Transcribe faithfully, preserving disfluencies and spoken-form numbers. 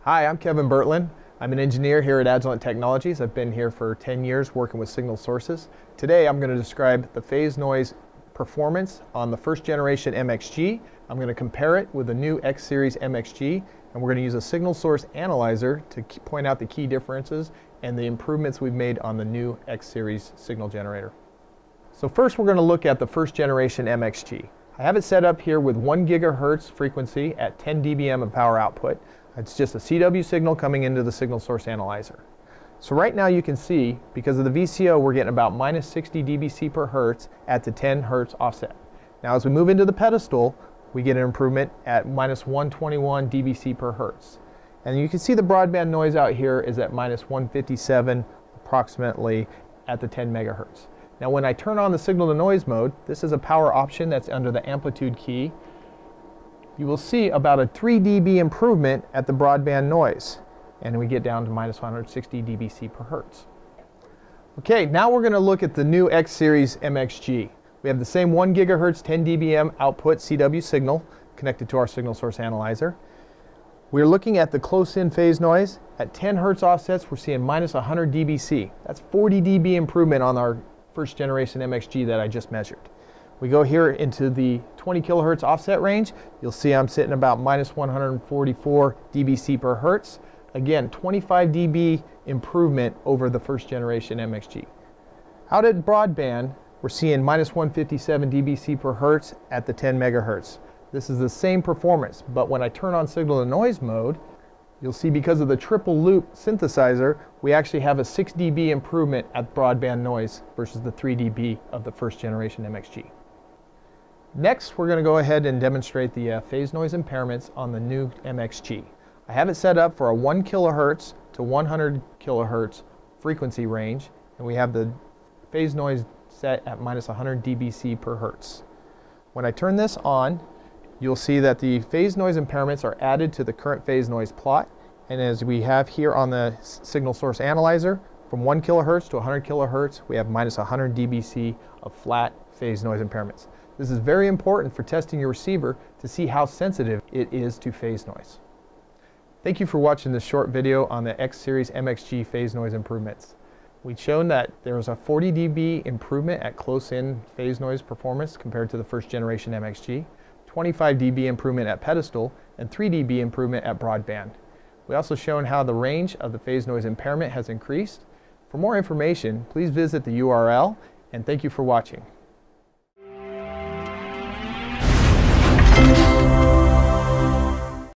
Hi, I'm Kevin Bertlin. I'm an engineer here at Agilent Technologies. I've been here for ten years working with signal sources. Today I'm going to describe the phase noise performance on the first generation M X G. I'm going to compare it with the new X-Series M X G, and we're going to use a signal source analyzer to point out the key differences and the improvements we've made on the new X-Series signal generator. So first we're going to look at the first generation M X G. I have it set up here with one gigahertz frequency at ten D B M of power output. It's just a C W signal coming into the signal source analyzer. So right now you can see, because of the V C O, we're getting about minus sixty D B C per hertz at the ten hertz offset. Now as we move into the pedestal, we get an improvement at minus one twenty-one D B C per hertz. And you can see the broadband noise out here is at minus one fifty-seven approximately at the ten megahertz. Now when I turn on the signal to noise mode, this is a power option that's under the amplitude key. You will see about a three D B improvement at the broadband noise, and we get down to minus one hundred sixty D B C per hertz. Okay, now we're going to look at the new X-Series M X G. We have the same one gigahertz ten D B M output C W signal connected to our signal source analyzer. We're looking at the close-in phase noise. At ten hertz offsets, we're seeing minus one hundred D B C. That's forty D B improvement on our first generation M X G that I just measured. We go here into the twenty kilohertz offset range. You'll see I'm sitting about minus one hundred forty-four D B C per hertz. Again, twenty-five D B improvement over the first generation M X G. Out at broadband, we're seeing minus one fifty-seven D B C per hertz at the ten megahertz. This is the same performance, but when I turn on signal to noise mode, you'll see because of the triple loop synthesizer, we actually have a six D B improvement at broadband noise versus the three D B of the first generation M X G. Next, we're going to go ahead and demonstrate the uh, phase noise impairments on the new M X G. I have it set up for a one kilohertz to one hundred kilohertz frequency range, and we have the phase noise set at minus one hundred D B C per hertz. When I turn this on, you'll see that the phase noise impairments are added to the current phase noise plot, and as we have here on the signal source analyzer, from one kilohertz to one hundred kilohertz, we have minus one hundred D B C of flat phase noise impairments. This is very important for testing your receiver to see how sensitive it is to phase noise. Thank you for watching this short video on the X-Series M X G phase noise improvements. We've shown that there was a forty D B improvement at close-in phase noise performance compared to the first generation M X G, twenty-five D B improvement at pedestal, and three D B improvement at broadband. We also shown how the range of the phase noise impairment has increased. For more information, please visit the U R L, and thank you for watching.